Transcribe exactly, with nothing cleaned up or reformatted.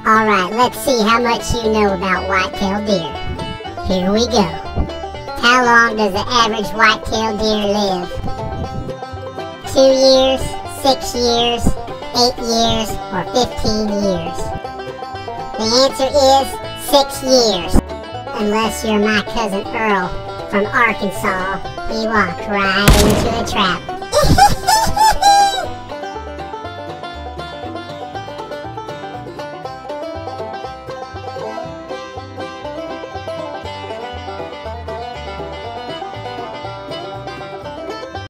Alright, let's see how much you know about white-tailed deer. Here we go. How long does the average white-tailed deer live? Two years, six years, eight years, or fifteen years? The answer is six years. Unless you're my cousin Earl from Arkansas, he walked right into a trap.